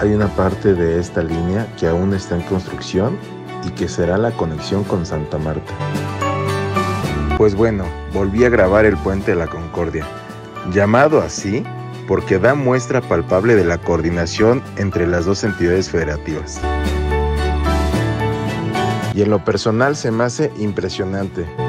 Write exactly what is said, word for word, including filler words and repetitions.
hay una parte de esta línea que aún está en construcción y que será la conexión con Santa Marta. Pues bueno, volví a grabar el Puente de la Concordia, llamado así porque da muestra palpable de la coordinación entre las dos entidades federativas. Y en lo personal se me hace impresionante.